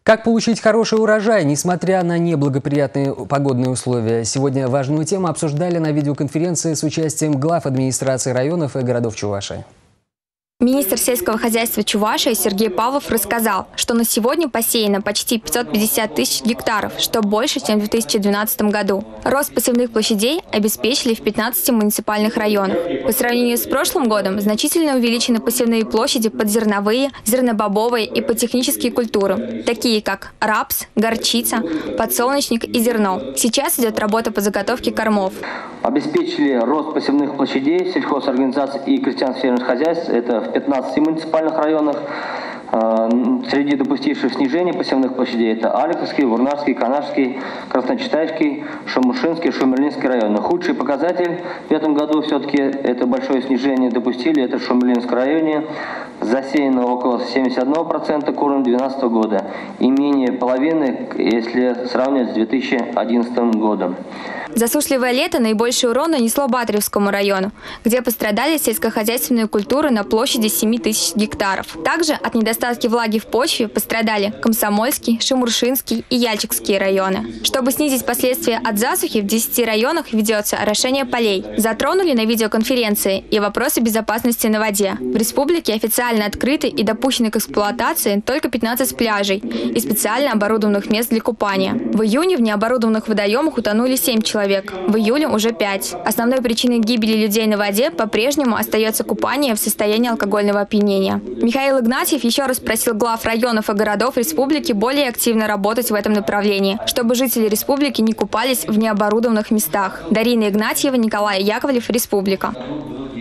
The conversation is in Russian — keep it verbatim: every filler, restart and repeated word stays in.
Как получить хороший урожай, несмотря на неблагоприятные погодные условия? Сегодня важную тему обсуждали на видеоконференции с участием глав администрации районов и городов Чувашии. Министр сельского хозяйства Чувашии Сергей Павлов рассказал, что на сегодня посеяно почти пятьсот пятьдесят тысяч гектаров, что больше, чем в две тысячи двенадцатом году. Рост посевных площадей обеспечили в пятнадцати муниципальных районах. По сравнению с прошлым годом значительно увеличены посевные площади под зерновые, зернобобовые и подтехнические культуры, такие как рапс, горчица, подсолнечник и зерно. Сейчас идет работа по заготовке кормов. Обеспечили рост посевных площадей сельхозорганизаций и крестьянских фермерских хозяйств. Это в пятнадцати муниципальных районах. Среди допустивших снижения посевных площадей это Аликовский, Вурнарский, Канашский, Красночитайский, Шамушинский, Шумерлинский районы. Худший показатель в этом году все-таки это большое снижение допустили. Это в Шумерлинском районе. Засеяно около семидесяти одного процента к уровню две тысячи двенадцатого года и менее половины, если сравнивать с две тысячи одиннадцатым годом. Засушливое лето наибольший урон нанесло Батаревскому району, где пострадали сельскохозяйственные культуры на площади семи тысяч гектаров. Также от недостатки влаги в почве пострадали Комсомольский, Шамуршинский и Яльчикские районы. Чтобы снизить последствия от засухи, в десяти районах ведется орошение полей. Затронули на видеоконференции и вопросы безопасности на воде. В республике официально открыты и допущены к эксплуатации только пятнадцать пляжей и специально оборудованных мест для купания. В июне в необорудованных водоемах утонули семь человек. В июле уже пять. Основной причиной гибели людей на воде по-прежнему остается купание в состоянии алкогольного опьянения. Михаил Игнатьев еще раз просил глав районов и городов республики более активно работать в этом направлении, чтобы жители республики не купались в необорудованных местах. Дарина Игнатьева, Николай Яковлев, Республика.